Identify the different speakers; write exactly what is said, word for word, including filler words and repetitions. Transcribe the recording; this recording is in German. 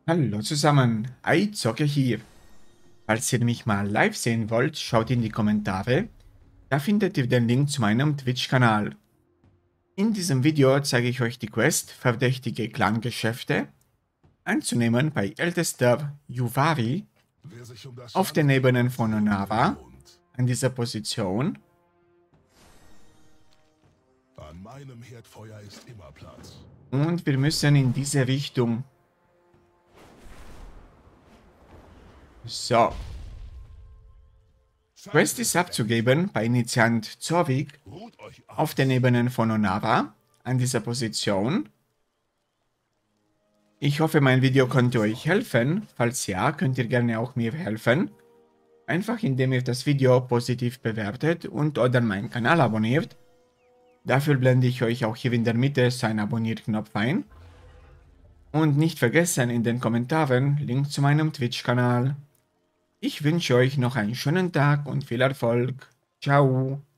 Speaker 1: Hallo zusammen, iZocke hier. Falls ihr mich mal live sehen wollt, schaut in die Kommentare. Da findet ihr den Link zu meinem Twitch-Kanal. In diesem Video zeige ich euch die Quest, verdächtige Clan-Geschäfte einzunehmen bei ältester Yuvari auf den Ebenen von Onava, an dieser Position.
Speaker 2: An meinem Herdfeuer ist immer Platz.
Speaker 1: Und wir müssen in diese Richtung. So. Quest ist abzugeben bei Initiant Zorvik auf den Ebenen von Onava, an dieser Position. Ich hoffe, mein Video konnte euch helfen. Falls ja, könnt ihr gerne auch mir helfen. Einfach indem ihr das Video positiv bewertet und oder meinen Kanal abonniert. Dafür blende ich euch auch hier in der Mitte so einen Abonnierknopf ein. Und nicht vergessen in den Kommentaren Link zu meinem Twitch-Kanal. Ich wünsche euch noch einen schönen Tag und viel Erfolg. Ciao.